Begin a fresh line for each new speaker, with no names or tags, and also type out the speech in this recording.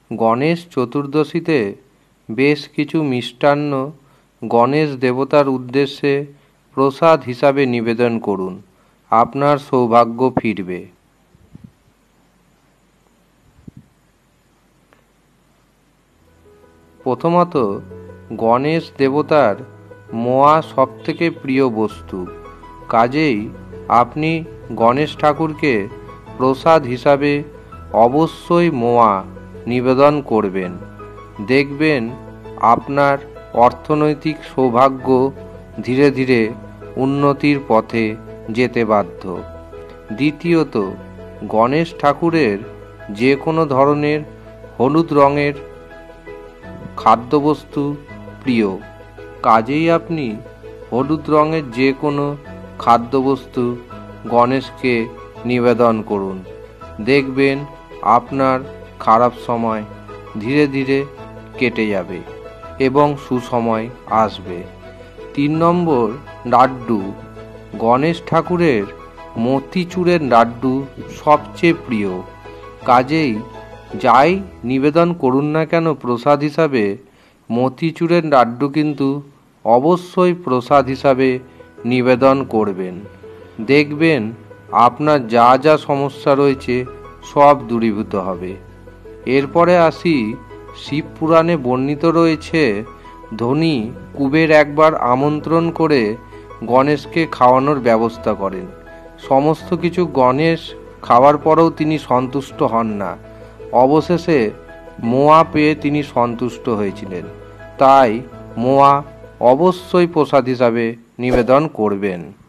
গণেশ চতুর্দশীতে বেশ কিছু মিষ্টান্ন গণেশ দেবতার উদ্দেশ্যে প্রসাদ হিসাবে নিবেদন করুন, আপনার সৌভাগ্য ফিরবে। প্রথমত, গণেশ দেবতার মোয়া সবথেকে প্রিয় বস্তু, কাজেই আপনি গণেশ ঠাকুরকে প্রসাদ হিসাবে অবশ্যই মোয়া নিবেদন করবেন। দেখবেন আপনার অর্থনৈতিক সৌভাগ্য ধীরে ধীরে উন্নতির পথে যেতে বাধ্য। দ্বিতীয়ত, গণেশ ঠাকুরের যে কোনো ধরনের হলুদ রঙের খাদ্যবস্তু প্রিয়, কাজেই আপনি হলুদ রঙের যে কোনো খাদ্যবস্তু গণেশকে নিবেদন করুন। দেখবেন আপনার খারাপ সময় ধীরে ধীরে কেটে যাবে এবং সুসময় আসবে। 3 নম্বর, লাড্ডু। গণেশ ঠাকুরের মতিচুরের লাড্ডু সবচেয়ে প্রিয়, কাজেই যাই নিবেদন করুন না কেন প্রসাদ হিসাবে, মতিচুরের লাড্ডু কিন্তু অবশ্যই প্রসাদ হিসাবে নিবেদন করবেন। দেখবেন আপনার যা যা সমস্যা রয়েছে সব দূরীভূত হবে। এরপরে আসি, শিবপুরাণে বর্ণিত রয়েছে ধনী কুবের একবার আমন্ত্রণ করে গণেশকে খাওয়ানোর ব্যবস্থা করেন। সমস্ত কিছু গণেশ খাওয়ার পরেও তিনি সন্তুষ্ট হন না। অবশেষে মোয়া পেয়ে তিনি সন্তুষ্ট হয়েছিলেন। তাই মোয়া অবশ্যই প্রসাদ হিসাবে নিবেদন করবেন।